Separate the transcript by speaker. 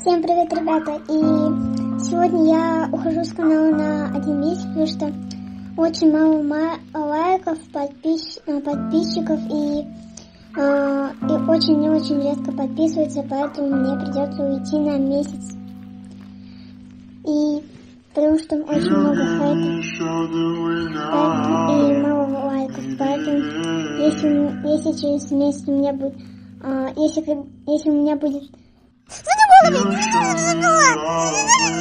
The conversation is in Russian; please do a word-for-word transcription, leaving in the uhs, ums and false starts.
Speaker 1: Всем привет, ребята! И сегодня я ухожу с канала на один месяц, потому что очень мало лайков, подпис... подписчиков и, э, и очень не очень редко подписываются, поэтому мне придется уйти на месяц. И потому что очень много хейта и мало лайков, поэтому если, если через месяц у меня будет, э, если, если у меня будет...